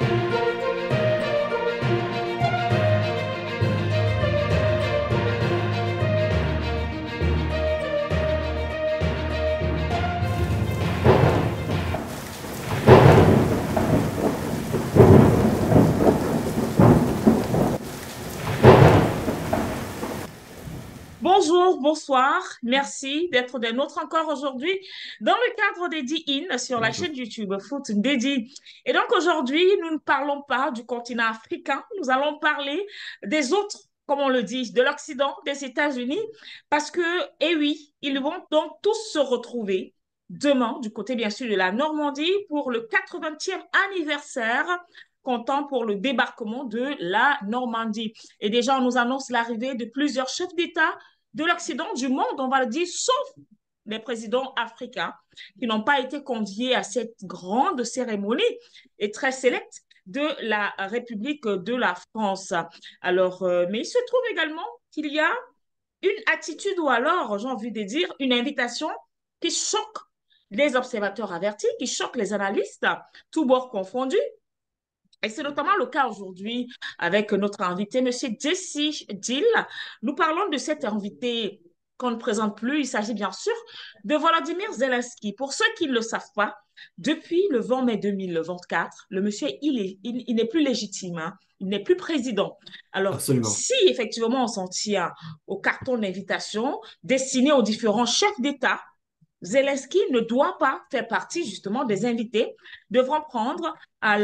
Bonjour, bonsoir, merci d'être des nôtres encore aujourd'hui dans le cadre des In sur la Bonjour. chaîne YouTube Foot Dédi. Et donc aujourd'hui, nous ne parlons pas du continent africain, nous allons parler des autres, comme on le dit, de l'Occident, des États-Unis, parce que, eh oui, ils vont donc tous se retrouver demain du côté bien sûr de la Normandie pour le 80e anniversaire comptant pour le débarquement de la Normandie. Et déjà, on nous annonce l'arrivée de plusieurs chefs d'État de l'Occident, du monde, on va le dire, sauf les présidents africains qui n'ont pas été conviés à cette grande cérémonie et très sélecte de la République de la France. Alors, mais il se trouve également qu'il y a une attitude ou alors, j'ai envie de dire, une invitation qui choque les observateurs avertis, qui choque les analystes, tous bords confondus. Et c'est notamment le cas aujourd'hui avec notre invité, M. Jesse Dill. Nous parlons de cet invité qu'on ne présente plus. Il s'agit bien sûr de Volodymyr Zelensky. Pour ceux qui ne le savent pas, depuis le 20 mai 2024, le monsieur, il n'est plus légitime, hein. Il n'est plus président. Alors, Absolument. si effectivement on s'en tient au carton d'invitation destiné aux différents chefs d'État, Zelensky ne doit pas faire partie justement des invités devront prendre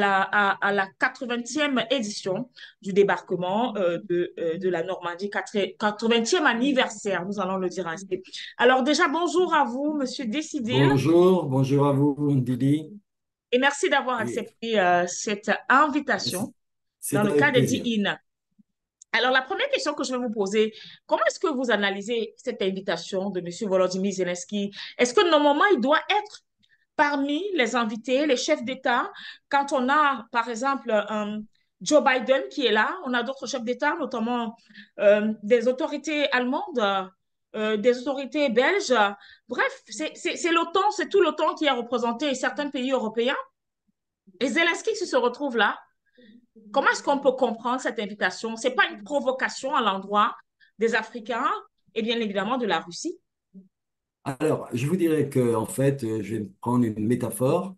à la 80e édition du débarquement de la Normandie, 80e anniversaire, nous allons le dire ainsi. Alors déjà, bonjour à vous, Monsieur Décidil, Bonjour, bonjour à vous, Didi. et merci d'avoir Et accepté cette invitation dans c'est le avec cadre plaisir. des In. Alors, la première question que je vais vous poser, comment est-ce que vous analysez cette invitation de Monsieur Volodymyr Zelensky? Est-ce que normalement, il doit être parmi les invités, les chefs d'État, quand on a, par exemple, Joe Biden qui est là, on a d'autres chefs d'État, notamment des autorités allemandes, des autorités belges. Bref, c'est l'OTAN, c'est tout l'OTAN qui a représenté certains pays européens. Et Zelensky qui se retrouve là. Comment est-ce qu'on peut comprendre cette invitation? Ce n'est pas une provocation à l'endroit des Africains et bien évidemment de la Russie. Alors, je vous dirais que, en fait, je vais prendre une métaphore.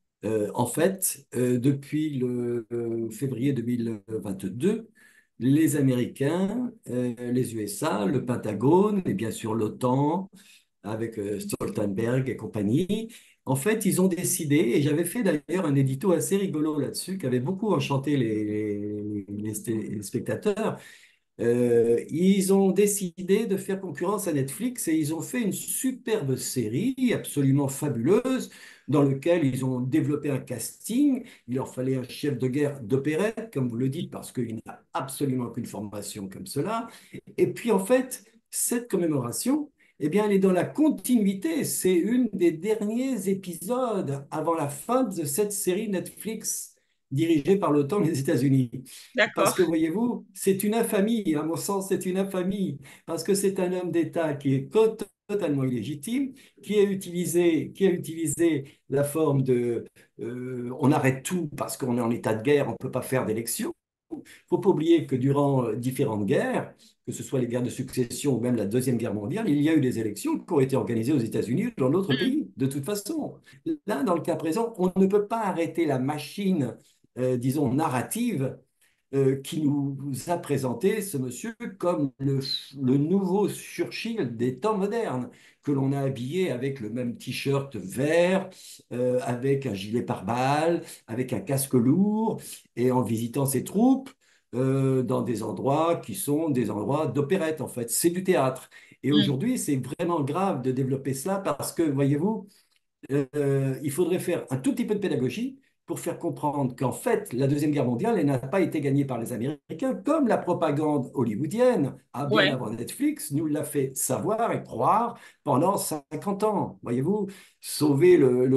Depuis le février 2022, les Américains, les USA, le Pentagone et bien sûr l'OTAN, avec Stoltenberg et compagnie, en fait, ils ont décidé, et j'avais fait d'ailleurs un édito assez rigolo là-dessus, qui avait beaucoup enchanté les spectateurs. Ils ont décidé de faire concurrence à Netflix et ils ont fait une superbe série absolument fabuleuse dans laquelle ils ont développé un casting. Il leur fallait un chef de guerre d'opérette, comme vous le dites, parce qu'il n'a absolument aucune formation comme cela. Et puis en fait, cette commémoration, eh bien, elle est dans la continuité. C'est une des derniers épisodes avant la fin de cette série Netflix dirigée par l'OTAN des États-Unis. Parce D'accord. que voyez-vous, c'est une infamie, à mon sens, c'est une infamie, parce que c'est un homme d'État qui est totalement illégitime, qui a utilisé la forme de on arrête tout parce qu'on est en état de guerre, on ne peut pas faire d'élection. Il ne faut pas oublier que durant différentes guerres, que ce soit les guerres de succession ou même la Deuxième Guerre mondiale, il y a eu des élections qui ont été organisées aux États-Unis ou dans d'autres pays, de toute façon. Là, dans le cas présent, on ne peut pas arrêter la machine, disons, narrative qui nous a présenté ce monsieur comme le nouveau Churchill des temps modernes, que l'on a habillé avec le même t-shirt vert, avec un gilet pare-balles, avec un casque lourd, et en visitant ses troupes dans des endroits qui sont des endroits d'opérette, en fait. C'est du théâtre. Et Mm. aujourd'hui, c'est vraiment grave de développer cela parce que, voyez-vous, il faudrait faire un tout petit peu de pédagogie pour faire comprendre qu'en fait, la Deuxième Guerre mondiale, elle n'a pas été gagnée par les Américains, comme la propagande hollywoodienne, bien Ouais. avant Netflix, nous l'a fait savoir et croire pendant 50 ans. Voyez-vous, sauver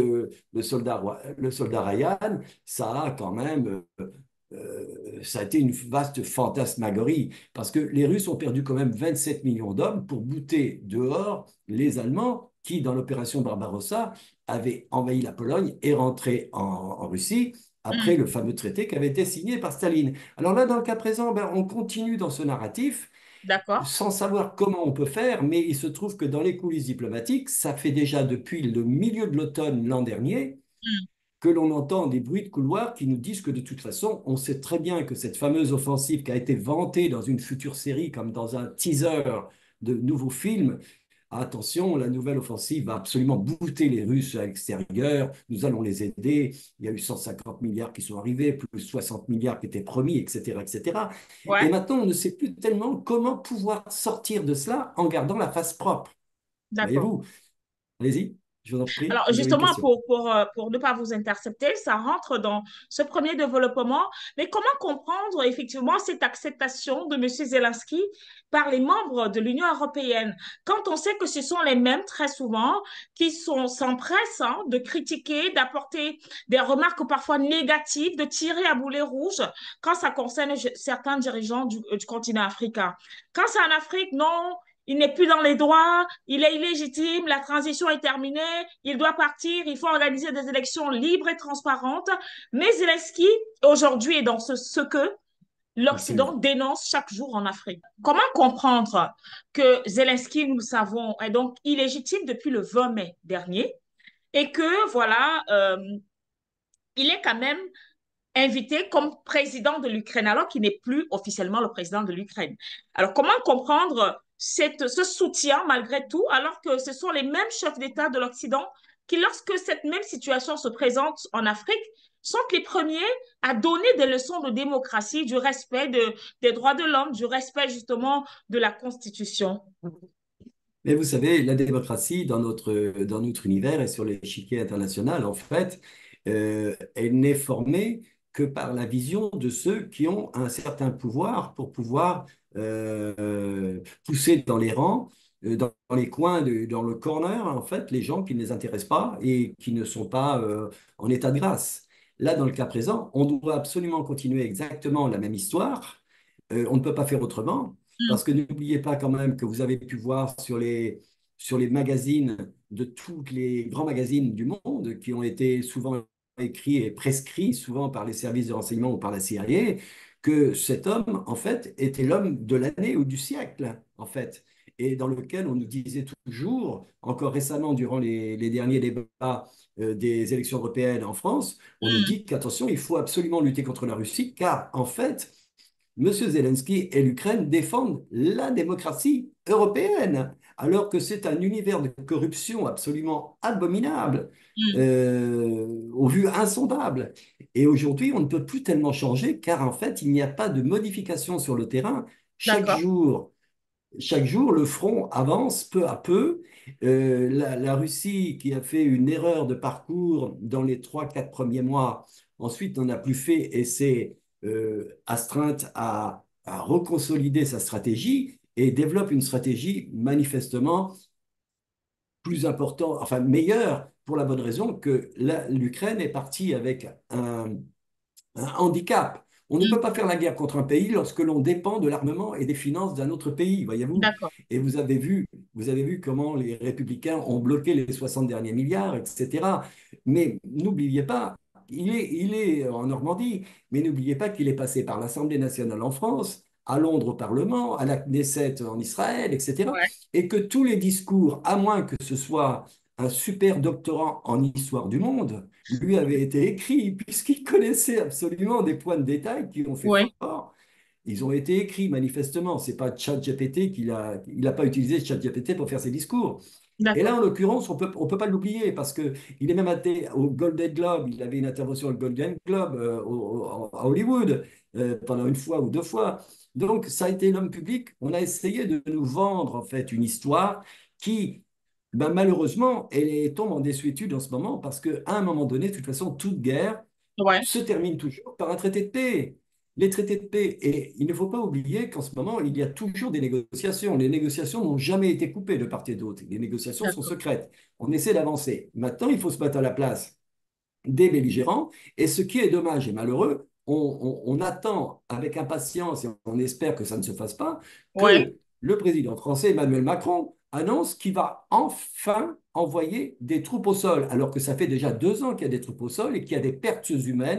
le soldat Ryan, ça a quand même ça a été une vaste fantasmagorie, parce que les Russes ont perdu quand même 27 millions d'hommes pour bouter dehors les Allemands qui, dans l'opération Barbarossa, avaient envahi la Pologne et rentré en Russie après le fameux traité qui avait été signé par Staline. Alors là, dans le cas présent, ben, on continue dans ce narratif D'accord. sans savoir comment on peut faire, mais il se trouve que dans les coulisses diplomatiques, ça fait déjà depuis le milieu de l'automne l'an dernier Mm. que l'on entend des bruits de couloir qui nous disent que de toute façon, on sait très bien que cette fameuse offensive qui a été vantée dans une future série comme dans un teaser de nouveaux films, attention, la nouvelle offensive va absolument bouter les Russes à l'extérieur, nous allons les aider, il y a eu 150 milliards qui sont arrivés, plus 60 milliards qui étaient promis, etc., etc. Et Ouais, maintenant, on ne sait plus tellement comment pouvoir sortir de cela en gardant la face propre. d'accord. Voyez-vous? Allez-y, je vous en prie, Alors, vous avez une justement, question. pour ne pas vous intercepter, ça rentre dans ce premier développement. Mais comment comprendre effectivement cette acceptation de M. Zelensky par les membres de l'Union européenne, quand on sait que ce sont les mêmes, très souvent, qui s'empressent de critiquer, d'apporter des remarques parfois négatives, de tirer à boulet rouge quand ça concerne certains dirigeants du continent africain. Quand c'est en Afrique, non, il n'est plus dans les droits, il est illégitime, la transition est terminée, il doit partir, il faut organiser des élections libres et transparentes. Mais Zelensky, aujourd'hui, est dans ce que l'Occident Absolument. dénonce chaque jour en Afrique. Comment comprendre que Zelensky, nous le savons, est donc illégitime depuis le 20 mai dernier et que, voilà, il est quand même invité comme président de l'Ukraine, alors qu'il n'est plus officiellement le président de l'Ukraine. Alors, comment comprendre ce soutien malgré tout, alors que ce sont les mêmes chefs d'État de l'Occident qui, lorsque cette même situation se présente en Afrique, sont les premiers à donner des leçons de démocratie, du respect des droits de l'homme, du respect justement de la Constitution. Mais vous savez, la démocratie dans notre univers et sur l'échiquier international, en fait, elle n'est formée que par la vision de ceux qui ont un certain pouvoir pour pouvoir pousser dans les rangs, dans les coins, dans le corner, en fait, les gens qui ne les intéressent pas et qui ne sont pas en état de grâce. Là, dans le cas présent, on doit absolument continuer exactement la même histoire. On ne peut pas faire autrement. Mm, Parce que n'oubliez pas quand même que vous avez pu voir sur les magazines de tous les grands magazines du monde qui ont été souvent écrits et prescrits, souvent par les services de renseignement ou par la CIA, que cet homme, en fait, était l'homme de l'année ou du siècle, en fait. Et dans lequel on nous disait toujours, encore récemment durant les derniers débats des élections européennes en France, on nous mm. dit qu'attention, il faut absolument lutter contre la Russie, car en fait, Monsieur Zelensky et l'Ukraine défendent la démocratie européenne, alors que c'est un univers de corruption absolument abominable, Mm. aux vues insondables. Et aujourd'hui, on ne peut plus tellement changer, car en fait, il n'y a pas de modification sur le terrain. Chaque D'accord. jour, chaque jour, le front avance peu à peu. La Russie, qui a fait une erreur de parcours dans les 3, 4 premiers mois, ensuite n'en a plus fait et s'est astreinte à reconsolider sa stratégie et développe une stratégie manifestement plus importante, enfin meilleure, pour la bonne raison que l'Ukraine est partie avec un handicap. On ne Mm. peut pas faire la guerre contre un pays lorsque l'on dépend de l'armement et des finances d'un autre pays, voyez-vous. D'accord. Et vous avez vu comment les républicains ont bloqué les 60 derniers milliards, etc. Mais n'oubliez pas, il est en Normandie, mais n'oubliez pas qu'il est passé par l'Assemblée nationale en France, à Londres au Parlement, à la Knesset en Israël, etc. Ouais. Et que tous les discours, à moins que ce soit un super doctorant en histoire du monde, lui avait été écrit, puisqu'il connaissait absolument des points de détail qui ont fait Oui. fort. Ils ont été écrits manifestement. C'est pas ChatGPT il n'a pas utilisé ChatGPT pour faire ses discours. Et là, D'accord. en l'occurrence, on peut pas l'oublier parce que il est même été au Golden Globe. Il avait une intervention au Golden Globe à Hollywood pendant une fois ou deux fois. Donc, ça a été l'homme public. On a essayé de nous vendre en fait une histoire qui, ben, malheureusement, tombe en désuétude en ce moment parce qu'à un moment donné, de toute façon, toute guerre Ouais. se termine toujours par un traité de paix. Les traités de paix, et il ne faut pas oublier qu'en ce moment, il y a toujours des négociations. Les négociations n'ont jamais été coupées de part et d'autre. Les négociations sont D'accord. secrètes. On essaie d'avancer. Maintenant, il faut se mettre à la place des belligérants. Et ce qui est dommage et malheureux, on attend avec impatience et on espère que ça ne se fasse pas, Ouais. que le président français Emmanuel Macron annonce qu'il va enfin envoyer des troupes au sol, alors que ça fait déjà 2 ans qu'il y a des troupes au sol et qu'il y a des pertes humaines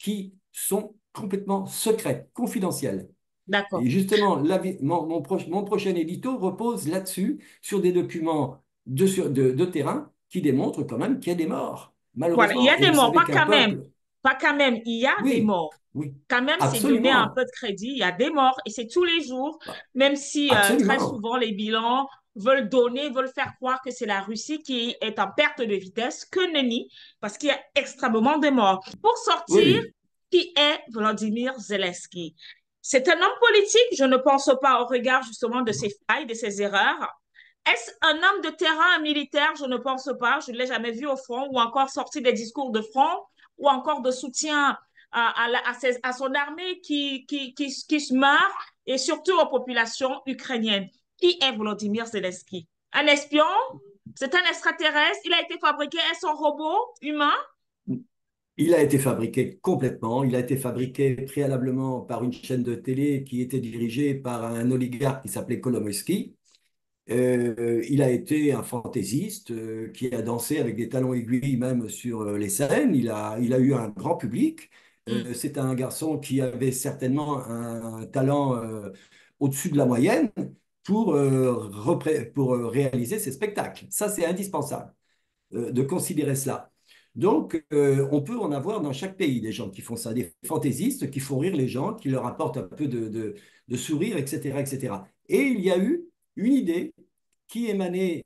qui sont complètement secrètes, confidentielles. D'accord. Et justement, mon prochain édito repose là-dessus, sur des documents de terrain qui démontrent quand même qu'il y a des morts, Voilà, il y malheureusement. a Et des vous morts, savez pas qu'un quand même. peuple, Pas quand même, il y a des oui, morts. oui, Quand même, c'est donner un absolument, peu de crédit. Il y a des morts et c'est tous les jours, bah, même si très absolument, souvent les bilans veulent faire croire que c'est la Russie qui est en perte de vitesse, que nenni, parce qu'il y a extrêmement de morts. Pour oui, sortir, oui. qui est Vladimir Zelensky? C'est un homme politique, je ne pense pas au regard justement de ses failles, de ses erreurs. Est-ce un homme de terrain, un militaire? Je ne pense pas. Je ne l'ai jamais vu au front ou encore sorti des discours de front ou encore de soutien à son armée qui se meurt et surtout aux populations ukrainiennes. Qui est Volodymyr Zelensky? Un espion? C'est un extraterrestre? Il a été fabriqué? Est-ce un robot humain? Il a été fabriqué complètement. Il a été fabriqué préalablement par une chaîne de télé qui était dirigée par un oligarque qui s'appelait Kolomoïski. Il a été un fantaisiste qui a dansé avec des talons aiguilles même sur les scènes. Il a eu un grand public. Mm. C'est un garçon qui avait certainement un talent au-dessus de la moyenne pour réaliser ses spectacles. Ça, c'est indispensable de considérer cela. Donc, on peut en avoir dans chaque pays des gens qui font ça, des fantaisistes qui font rire les gens, qui leur apportent un peu de sourire, etc., etc. Et il y a eu une idée qui émanait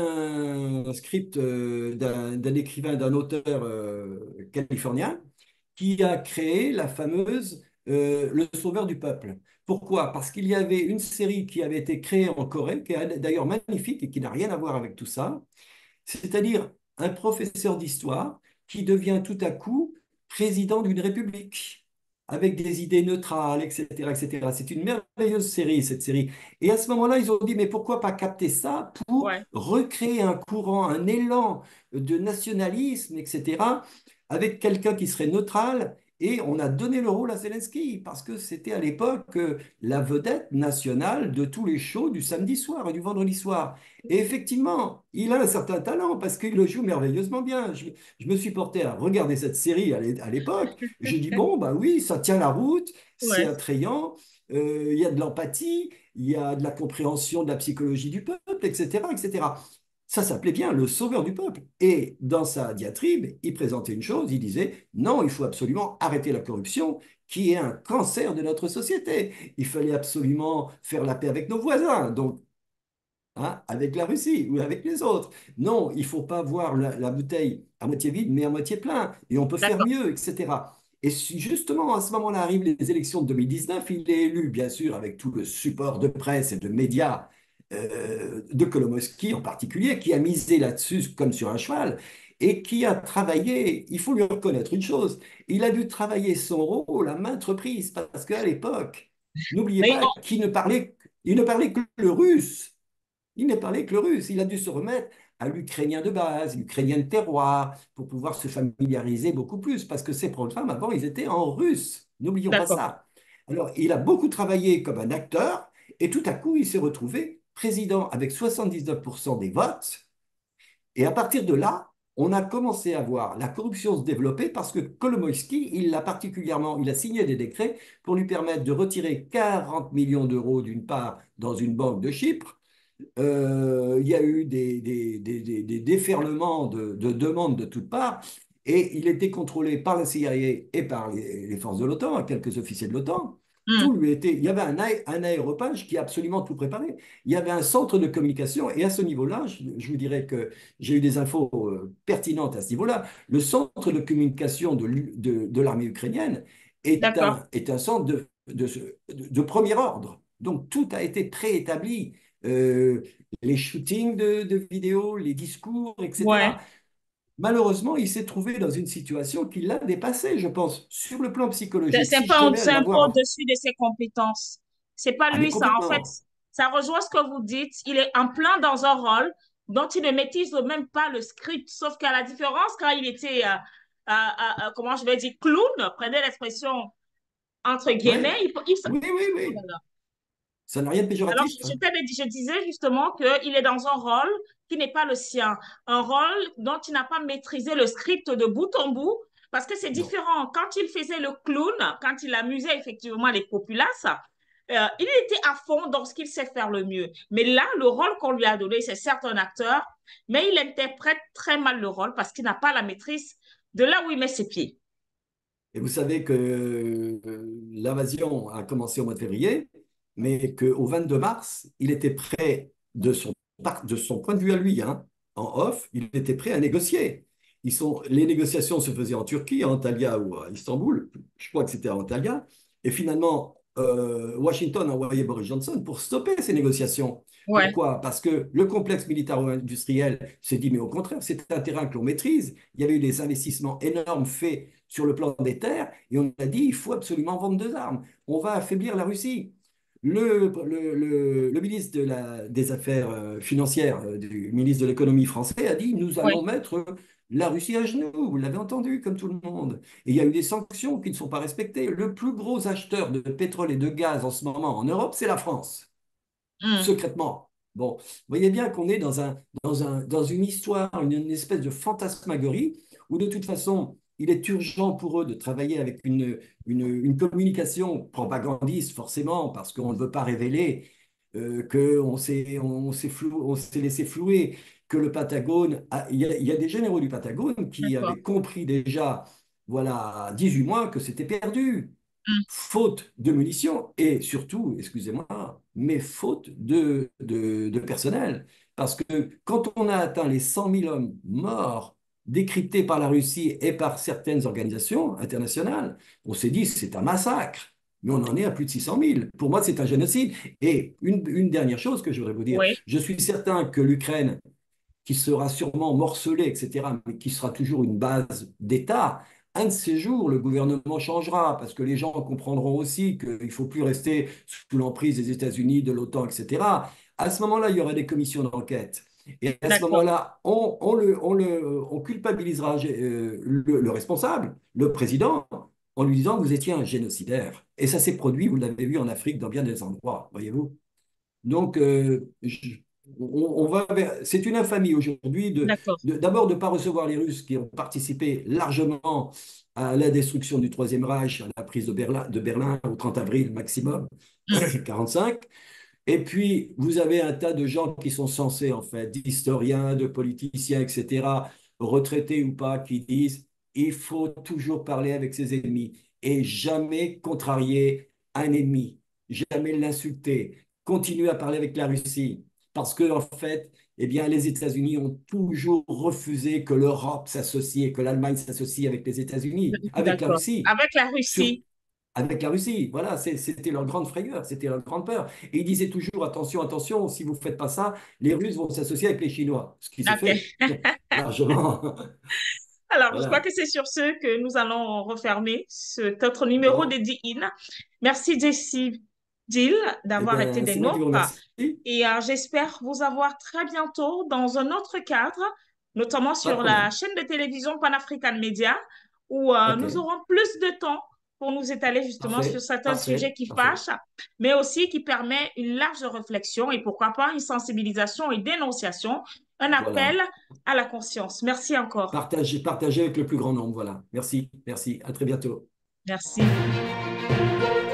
d'un script d'un écrivain, d'un auteur californien, qui a créé la fameuse Le Sauveur du Peuple. Pourquoi? Parce qu'il y avait une série qui avait été créée en Corée, qui est d'ailleurs magnifique et qui n'a rien à voir avec tout ça, c'est-à-dire un professeur d'histoire qui devient tout à coup président d'une république avec des idées neutrales, etc., etc. C'est une merveilleuse série, cette série. Et à ce moment-là, ils ont dit, mais pourquoi pas capter ça pour Ouais. recréer un courant, un élan de nationalisme, etc., avec quelqu'un qui serait neutral. Et on a donné le rôle à Zelensky parce que c'était à l'époque la vedette nationale de tous les shows du samedi soir et du vendredi soir. Et effectivement, il a un certain talent parce qu'il le joue merveilleusement bien. Je me suis porté à regarder cette série à l'époque. J'ai dit, bon, bah oui, ça tient la route, c'est Ouais. attrayant, il y a de l'empathie, il y a de la compréhension de la psychologie du peuple, etc., etc. Ça s'appelait bien le sauveur du peuple. Et dans sa diatribe, il présentait une chose, il disait, non, il faut absolument arrêter la corruption, qui est un cancer de notre société. Il fallait absolument faire la paix avec nos voisins. Donc, hein, avec la Russie ou avec les autres. Non, il ne faut pas voir la bouteille à moitié vide, mais à moitié plein. Et on peut faire D'accord. mieux, etc. Et justement, à ce moment-là arrivent les élections de 2019. Il est élu, bien sûr, avec tout le support de presse et de médias de Kolomoïski en particulier, qui a misé là-dessus comme sur un cheval et qui a travaillé, il faut lui reconnaître une chose, il a dû travailler son rôle à maintes reprises parce qu'à l'époque, n'oubliez Mais pas il ne parlait que le russe. Il ne parlait que le russe. Il a dû se remettre à l'ukrainien de base, l'ukrainien de terroir, pour pouvoir se familiariser beaucoup plus, parce que ces programmes, avant, ils étaient en russe. N'oublions pas d'accord. ça. Alors, il a beaucoup travaillé comme un acteur, et tout à coup, il s'est retrouvé président avec 79% des votes. Et à partir de là, on a commencé à voir la corruption se développer parce que Kolomoïski, il a signé des décrets pour lui permettre de retirer 40 millions d'euros d'une part dans une banque de Chypre. Il y a eu des déferlements de demandes de toutes parts, et il était contrôlé par la CIA et par les forces de l'OTAN, quelques officiers de l'OTAN. Hmm. Tout lui était. Il y avait un aéropage qui a absolument tout préparé. Il y avait un centre de communication, et à ce niveau-là, je vous dirais que j'ai eu des infos pertinentes à ce niveau-là. Le centre de communication de l'armée ukrainienne D'accord. est un centre de premier ordre. Donc tout a été préétabli. Euh, les shootings de vidéos, les discours, etc. Ouais. Malheureusement, il s'est trouvé dans une situation qui l'a dépassé, je pense, sur le plan psychologique. C'est Si je pas, tenais à c'est un peu l'avoir, au-dessus de ses compétences. C'est pas ah mais lui, ça. En fait, complètement. ça rejoint ce que vous dites. Il est en plein dans un rôle dont il ne maîtrise même pas le script. Sauf qu'à la différence, quand il était, comment je vais dire, clown, prenez l'expression entre Ouais. guillemets, Oui, oui, oh oui. là là. Ça n'a rien de Alors, péjoratif, hein. je disais justement qu'il est dans un rôle qui n'est pas le sien, un rôle dont il n'a pas maîtrisé le script de bout en bout, Parce que c'est Non. différent. Quand il faisait le clown, quand il amusait effectivement les populaces, il était à fond dans ce qu'il sait faire le mieux. Mais là, le rôle qu'on lui a donné, c'est certes un acteur, mais il interprète très mal le rôle parce qu'il n'a pas la maîtrise de là où il met ses pieds. Et vous savez que l'invasion a commencé au mois de février, mais qu'au 22 mars, il était prêt, de son point de vue à lui, hein, en off, il était prêt à négocier. Les négociations se faisaient en Turquie, à Antalya ou à Istanbul. Je crois que c'était à Antalya. Et finalement, Washington a envoyé Boris Johnson pour stopper ces négociations. Ouais, Pourquoi? Parce que le complexe militaro-industriel s'est dit, mais au contraire, c'est un terrain que l'on maîtrise. Il y avait eu des investissements énormes faits sur le plan des terres, et on a dit, il faut absolument vendre deux armes. On va affaiblir la Russie. Le ministre des Affaires financières, du ministre de l'économie français, a dit, nous allons ouais. mettre la Russie à genoux. Vous l'avez entendu, comme tout le monde. Et il y a eu des sanctions qui ne sont pas respectées. Le plus gros acheteur de pétrole et de gaz en ce moment en Europe, c'est la France, Hmm. secrètement. Bon, vous voyez bien qu'on est dans une histoire, une espèce de fantasmagorie où de toute façon, il est urgent pour eux de travailler avec une communication propagandiste, forcément, parce qu'on ne veut pas révéler on s'est laissé flouer, que le Patagone, il y a des généraux du Patagone qui D'accord. avaient compris déjà, voilà, 18 mois que c'était perdu Hmm. faute de munitions et surtout, excusez-moi, mais faute de personnel. Parce que quand on a atteint les 100 000 hommes morts décryptés par la Russie et par certaines organisations internationales, on s'est dit c'est un massacre. Mais on en est à plus de 600 000. Pour moi, c'est un génocide. Et une dernière chose que je voudrais vous dire, Oui, je suis certain que l'Ukraine, qui sera sûrement morcelé, etc., mais qui sera toujours une base d'État, un de ces jours, le gouvernement changera parce que les gens comprendront aussi qu'il ne faut plus rester sous l'emprise des États-Unis, de l'OTAN, etc. À ce moment-là, il y aura des commissions d'enquête. Et à ce d'accord. moment-là, on culpabilisera le responsable, le président, en lui disant que vous étiez un génocidaire. Et ça s'est produit, vous l'avez vu en Afrique, dans bien des endroits, voyez-vous. Donc, on va c'est une infamie aujourd'hui D'accord. d'abord de ne pas recevoir les Russes qui ont participé largement à la destruction du Troisième Reich, à la prise de Berlin au 30 avril maximum Hmm. 45. Et puis, vous avez un tas de gens qui sont censés, en fait, d'historiens, de politiciens, etc., retraités ou pas, qui disent il faut toujours parler avec ses ennemis et jamais contrarier un ennemi, jamais l'insulter, continuer à parler avec la Russie. Parce que, en fait, eh bien, les États-Unis ont toujours refusé que l'Europe s'associe, que l'Allemagne s'associe avec les États-Unis, avec la D'accord. Russie. Avec la Sur, Russie. avec la Russie. Voilà, c'était leur grande frayeur, c'était leur grande peur. Et ils disaient toujours, attention, attention, si vous ne faites pas ça, les Russes vont s'associer avec les Chinois, ce qui s'est OK. fait largement. Alors, je crois Voilà. que c'est sur ce que nous allons refermer notre numéro de Bon, DIN. Merci, Jessie Jill, eh d'avoir été bien, des c'est moi qui vous nôtres. remercie. Et j'espère vous avoir très bientôt dans un autre cadre, notamment Pas de sur la problème. chaîne de télévision Pan-African Media, où OK, nous aurons plus de temps pour nous étaler justement sur parfait, certains sujets parfait, qui parfait. fâchent, mais aussi qui permet une large réflexion et pourquoi pas une sensibilisation et dénonciation, un appel Voilà. à la conscience. Merci encore. Partagez, partagez avec le plus grand nombre. Voilà. Merci, merci. À très bientôt. Merci.